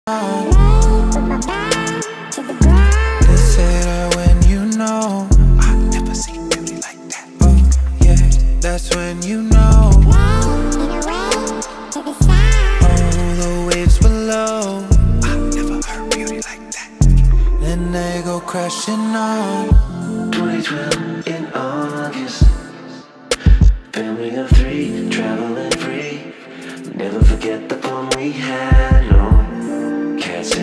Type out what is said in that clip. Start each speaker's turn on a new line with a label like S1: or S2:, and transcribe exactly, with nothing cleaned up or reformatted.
S1: They say that when you know, I've never seen beauty like that. Oh yeah, that's when you know. Oh, the waves below, I've never heard beauty like that. Then they go crashing on.
S2: twenty twelve in August, family of three, traveling free. Never forget the fun we had.